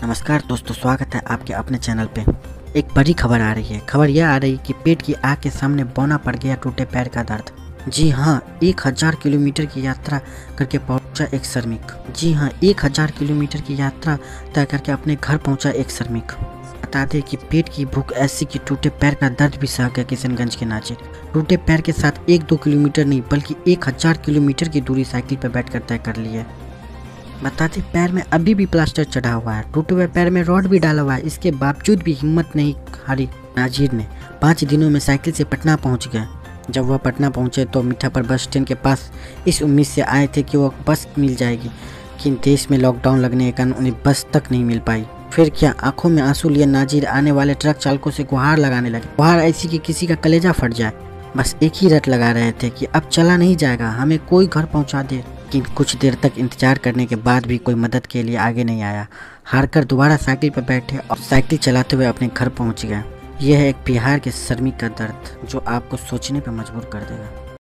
नमस्कार दोस्तों, स्वागत है आपके अपने चैनल पे। एक बड़ी खबर आ रही है। खबर यह आ रही है कि पेट की आग के सामने बौना पड़ गया टूटे पैर का दर्द। जी हाँ, 1000 किलोमीटर की यात्रा करके पहुंचा एक श्रमिक। जी हाँ, 1000 किलोमीटर की यात्रा तय करके अपने घर पहुंचा एक श्रमिक। बता दें कि पेट की भूख ऐसी कि टूटे पैर का दर्द भी सह गया किशनगंज के नाजिर। टूटे पैर के साथ 1-2 किलोमीटर नहीं बल्कि 1000 किलोमीटर की दूरी साइकिल पर बैठकर तय कर ली है। बता दें, पैर में अभी भी प्लास्टर चढ़ा हुआ है, टूटे हुए पैर में रॉड भी डाला हुआ है। इसके बावजूद भी हिम्मत नहीं हारी नाजिर ने। 5 दिनों में साइकिल से पटना पहुंच गए। जब वह पटना पहुंचे तो मीठापुर बस स्टैंड के पास इस उम्मीद से आए थे कि वह बस मिल जाएगी, लेकिन देश में लॉकडाउन लगने के कारण उन्हें बस तक नहीं मिल पाई। फिर क्या, आंखों में आंसू लिए नाजिर आने वाले ट्रक चालकों से गुहार लगाने लगे। गुहार ऐसी कि किसी का कलेजा फट जाए। बस एक ही रट लगा रहे थे कि अब चला नहीं जाएगा, हमें कोई घर पहुंचा दे। लेकिन कुछ देर तक इंतजार करने के बाद भी कोई मदद के लिए आगे नहीं आया। हारकर दोबारा साइकिल पर बैठे और साइकिल चलाते हुए अपने घर पहुंच गए। यह है एक बिहार के श्रमिक का दर्द जो आपको सोचने पर मजबूर कर देगा।